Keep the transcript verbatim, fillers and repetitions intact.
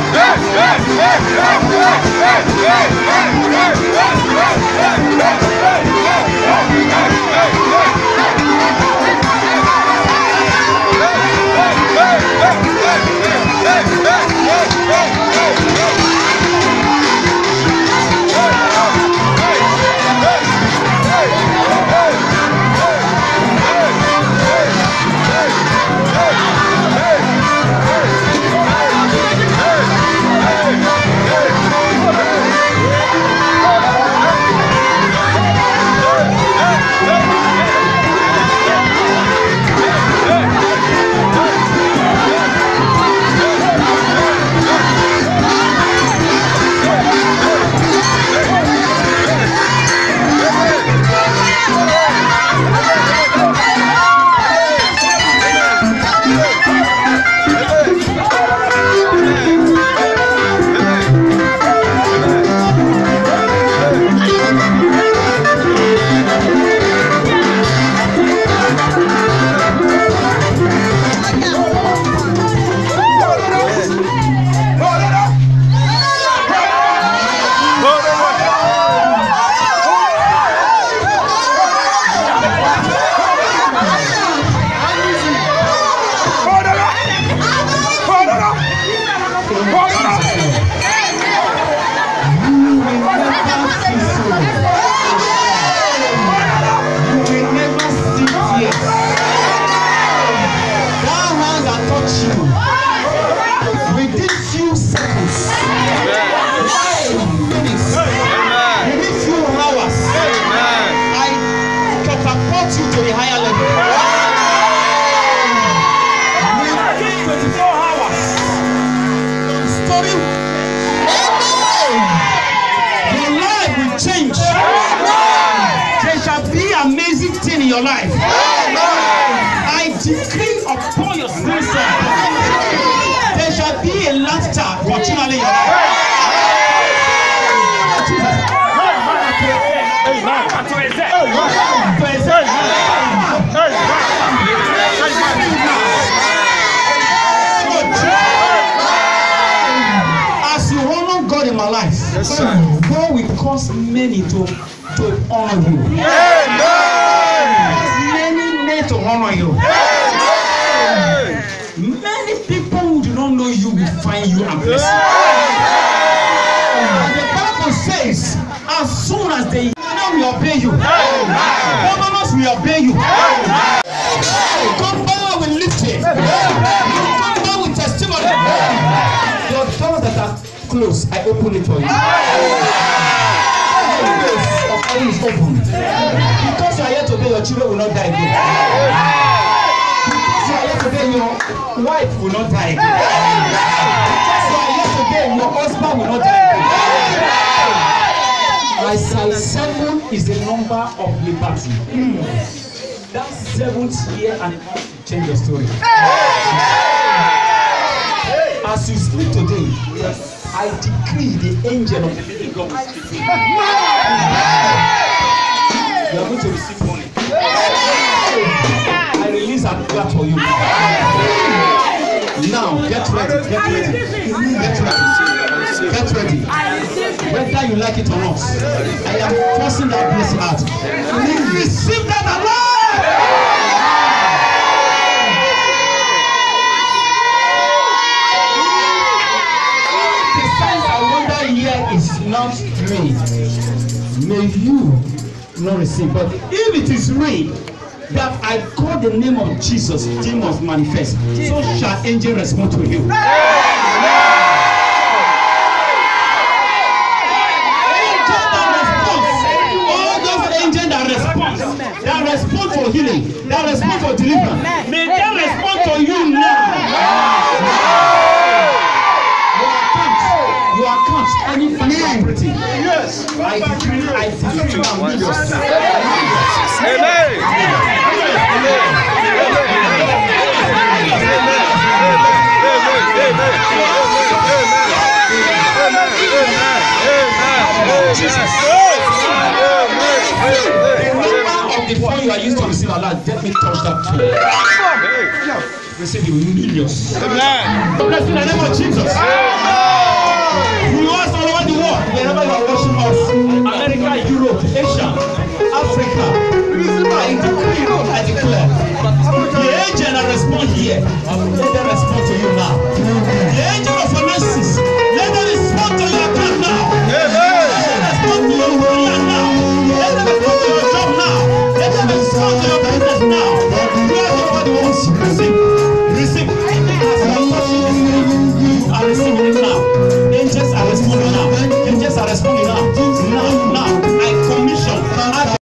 Your life. I decree upon your spirit, there shall be a laughter continually in your life. As you honor God in my life, yes, God will cause many to, to honor you. Amen. To honor you. Amen. Many people who do not know you will find you and bless you. The Bible says, as soon as they know we obey you, governors will obey you. Governor will lift it. Governor with testimony. Your doors that are closed, I open it for you. The door is open. Because you are here today, your children will not die again. Because you are here today, your wife will not die again. Because you are here today, your husband will not die again. Isaiah seven is the number of liberty. Mm. That seventh year and it has to change your story. As you sleep today, I decree the angel of the living God will speak to you. You are going to receive money. I release an clap for you. Now, get ready, get ready, get ready, get ready. Whether you like it or not, I am forcing that blessing out. Receive that alive! The signs I wonder here is not real. May you not receive, but if it is real, that I call the name of Jesus, demons manifest. So shall angel respond to you. That respond for healing, that respond for deliverance, may that respond to you now. Your account, any property, yes, I decree, I decree now millions. Amen. The phone you are used to receive Allah, let me touch that too. Receive the millions. Amen. Bless in the name of Jesus. Viewers all over the world, wherever you are watching us, America, Europe, Asia, Africa, I decree, I declare, the angel that respond here,